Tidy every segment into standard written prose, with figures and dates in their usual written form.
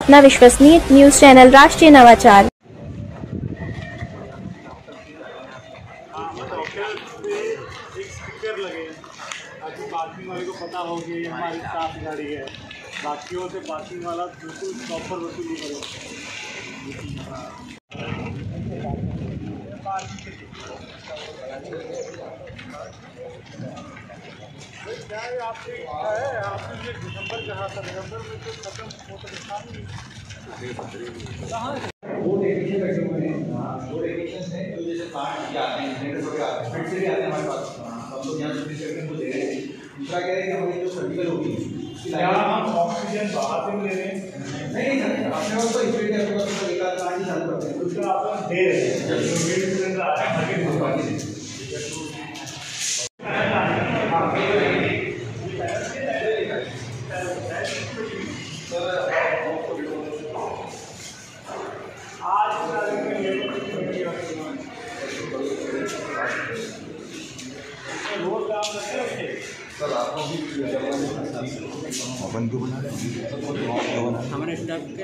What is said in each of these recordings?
अपना विश्वसनीय news channel राष्ट्रीय नवाचार। एक स्टिकर लगे ताकि पार्किंग वाले को पता हो कि ये हमारी साफ गाड़ी है, बाकियों से पार्किंग वाला बिल्कुल प्रॉपर वसूली करे। क्या है आपकी इच्छा है? आपने ये दिसंबर कहा था, दिसंबर में तो खत्म हो सकता नहीं। दो डेफिनेशन रखे हुए हैं, दो डेफिनेशन हैं जो जैसे कार्ड आते हैं, जनरेटर वगैरह आते हैं, फिर से भी आते हैं हमारे पास। हम लोग यहाँ से दे रहे हैं। दूसरा कह रहे हैं कि हमारी जो सर्टिकल होगी क्या हम ऑक्सीजन बाहर से ले रहे हैं? नहीं सर, अपने पास तो इफेक्ट है, अपने पास तो एक आध कार्ड ही चालू करते हैं। दूसरा आप दे रहे हैं जब सिलेंडर आ रहा है सर आपको भी अपन क्यों बना रहे हैं? हमारे स्टाफ के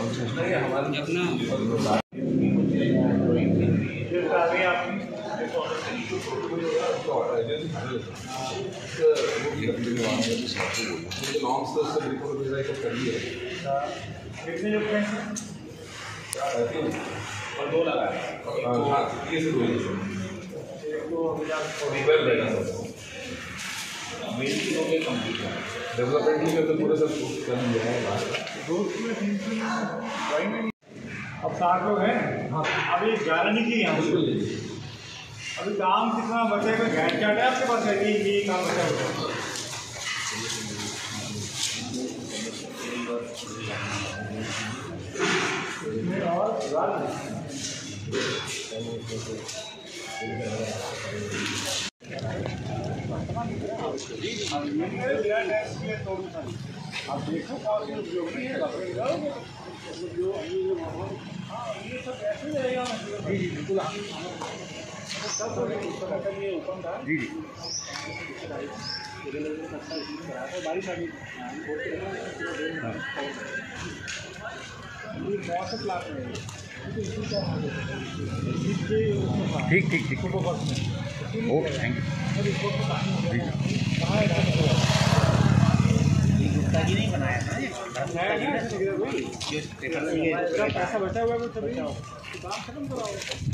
और दो लगा ये से डेवलपमेंट नहीं करते पूरे सब अब 60 लोग हैं। हाँ, अभी 11 नहीं की यहाँ से। अभी काम कितना बचेगा? गैस चार्ट है आपके पास? है ये काम बचा हुआ आप देखो ये सब ऐसे रहेगा। जी बिल्कुल बारिश आ गई ठीक ठीक ठीक ओके थैंक यू नहीं बनाया था पैसा बचा हुआ है तभी काम खत्म कराओ।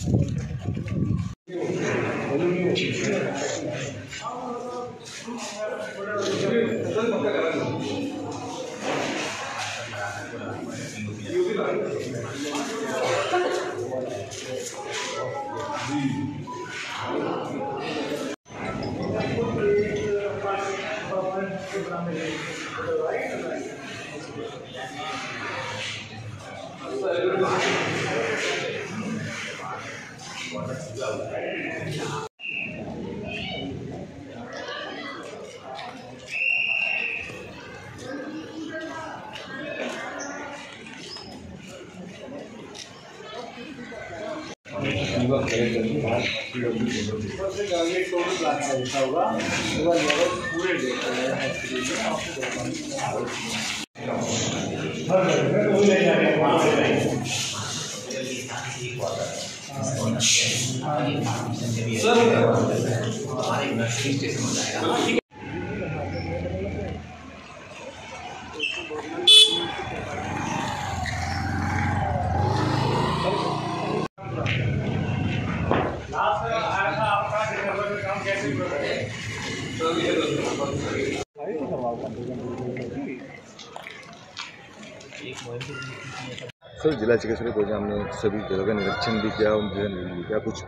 सर, जिला चिकित्सालय प्रोग्राम ने सभी जगह का निरीक्षण भी किया, उनसे क्या कुछ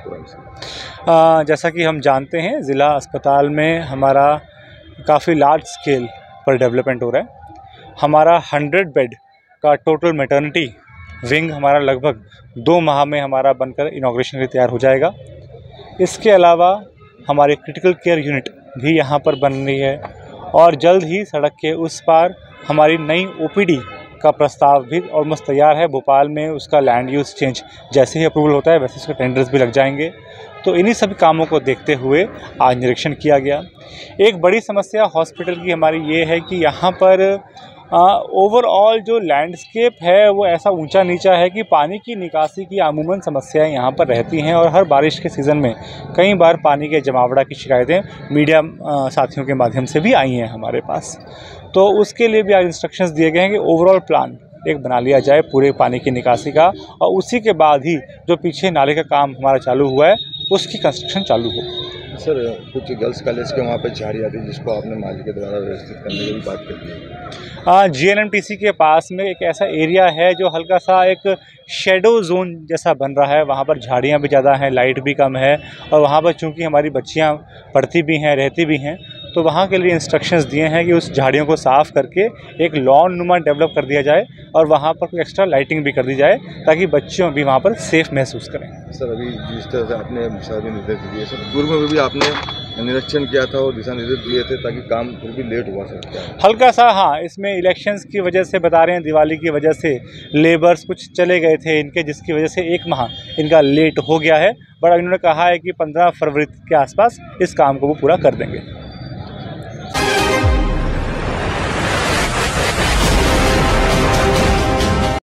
पूरा जैसा कि हम जानते हैं ज़िला अस्पताल में हमारा काफ़ी लार्ज स्केल पर डेवलपमेंट हो रहा है। हमारा 100 बेड का टोटल मैटरनिटी विंग हमारा लगभग 2 माह में हमारा बनकर इनॉग्रेशन के लिए तैयार हो जाएगा। इसके अलावा हमारी क्रिटिकल केयर यूनिट भी यहाँ पर बन रही है और जल्द ही सड़क के उस पार हमारी नई OPD का प्रस्ताव भी ऑलमोस्ट तैयार है। भोपाल में उसका लैंड यूज़ चेंज जैसे ही अप्रूवल होता है वैसे उसके टेंडर्स भी लग जाएंगे। तो इन्हीं सभी कामों को देखते हुए आज निरीक्षण किया गया। एक बड़ी समस्या हॉस्पिटल की हमारी ये है कि यहाँ पर ओवरऑल जो लैंडस्केप है वो ऐसा ऊंचा नीचा है कि पानी की निकासी की अमूमन समस्याएं यहाँ पर रहती हैं और हर बारिश के सीज़न में कई बार पानी के जमावड़ा की शिकायतें मीडिया साथियों के माध्यम से भी आई हैं हमारे पास। तो उसके लिए भी आज इंस्ट्रक्शंस दिए गए हैं कि ओवरऑल प्लान एक बना लिया जाए पूरे पानी की निकासी का, और उसी के बाद ही जो पीछे नाले का काम हमारा चालू हुआ है उसकी कंस्ट्रक्शन चालू हो। सर कुछ गर्ल्स कॉलेज के वहाँ पे झाड़ी आती है जिसको आपने माली के द्वारा व्यवस्थित करने की भी बात कर दी। GNMTC के पास में एक ऐसा एरिया है जो हल्का सा एक शेडो जोन जैसा बन रहा है, वहाँ पर झाड़ियाँ भी ज़्यादा हैं, लाइट भी कम है, और वहाँ पर चूँकि हमारी बच्चियाँ पढ़ती भी हैं, रहती भी हैं, तो वहाँ के लिए इंस्ट्रक्शंस दिए हैं कि उस झाड़ियों को साफ़ करके एक लॉन नुमा डेवलप कर दिया जाए और वहाँ पर कोई एक्स्ट्रा लाइटिंग भी कर दी जाए ताकि बच्चियों भी वहाँ पर सेफ़ महसूस करें। सर अभी जिस तरह से आपने सभी निर्देश दिए, सर पूर्व में भी आपने निरीक्षण किया था और दिशा निर्देश दिए थे ताकि काम फिर भी लेट हुआ सकता है हल्का सा, हाँ, इसमें इलेक्शंस की वजह से बता रहे हैं, दिवाली की वजह से लेबर्स कुछ चले गए थे इनके, जिसकी वजह से 1 माह इनका लेट हो गया है, बट इन्होंने कहा है कि 15 फरवरी के आसपास इस काम को वो पूरा कर देंगे।